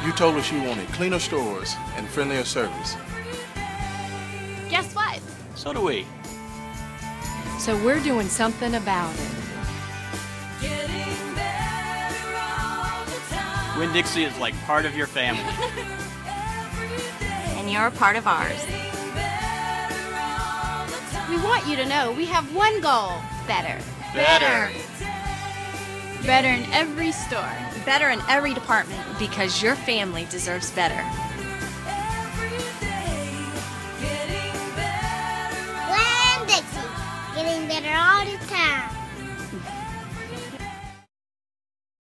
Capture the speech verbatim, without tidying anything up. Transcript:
You told us you wanted cleaner stores and friendlier service. Guess what? So do we. So we're doing something about it. Winn Dixie is like part of your family. And you're a part of ours. We want you to know we have one goal. Better. Better. Better in every store. Better in every department. Because your family deserves better. Winn Dixie, getting better all the time.